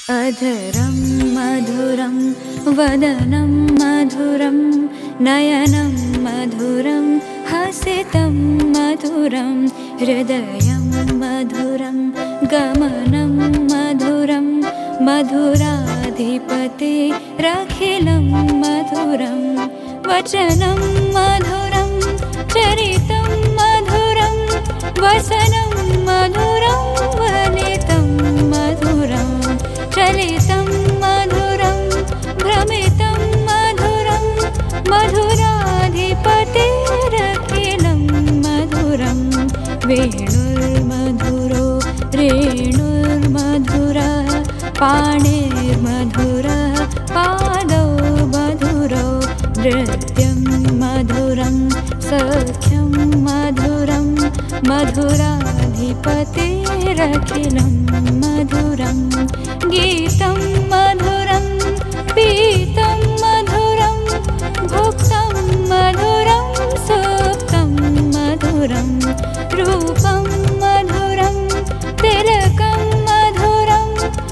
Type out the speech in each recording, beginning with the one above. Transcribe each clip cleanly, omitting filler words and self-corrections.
अधरं मधुरं वदनं मधुरं नयनं मधुरं हसितं मधुरं हृदयं मधुरं गमनं मधुरं मधुराधिपतेरखिलं मधुरं वचनं मधुरं चरितं मधुरं वसनं मधुरं वनितं मधुरं चलितं मधुरं भ्रमितं मधुरं मधुराधिपतेरखिलं मधुरं वेणुर्मधुरो रेणुर्मधुरः पाणिर्मधुरः पादौ मधुरौ नृत्यं मधुरं सख्यं मधुरं मधुराधिपतेरखिलं मधुरं गीतं मधुरं पीतं मधुरं भुक्तं मधुरं सुप्तं मधुरं रूपं मधुरं तिलकं मधुरं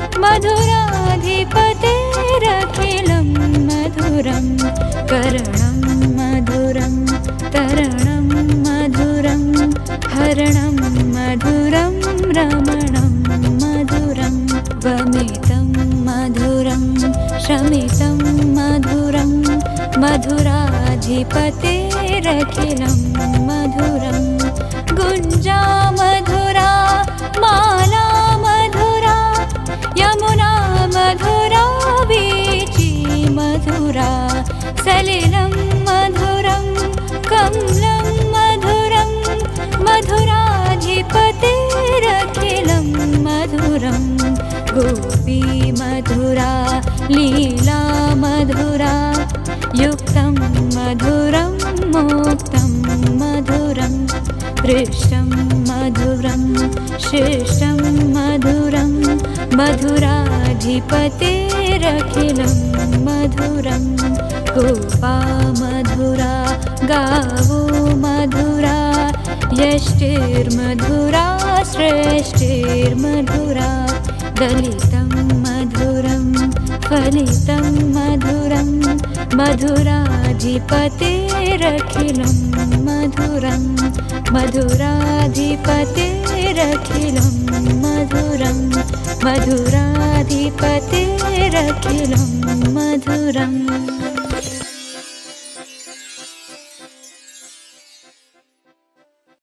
मधुराधिपतेरखिलं मधुरं करणं मधुरं तरणं मधुरं हरणं मधुरं रमणं मधुरं वमितं मधुरं शमितं मधुरं मधुराधिपतेरखिलं मधुरं गुञ्जा मधुरा माला मधुरा यमुना मधुरा वीची मधुरा सलिलं मधुरं कमलं मधुरं मधुराधिपतेरखिलं मधुरं गोपी मधुरा लीला मधुरा युक्तं मधुरं मोक्तं मधुरं पृष्ठं मधुरं शिष्टं मधुरं मधुराधिपतेरखिलं मधुरं गोपा मधुरा गावो मधुरा यष्टिर्मधुरा श्रेष्ठिर्मधुरा दलितं मधुरं फलितं मधुरं मधुराधिपतेरखिलं मधुरं मधुराधिपतेरखिलं मधुरं मधुराधिपतेरखिलं मधुरम्।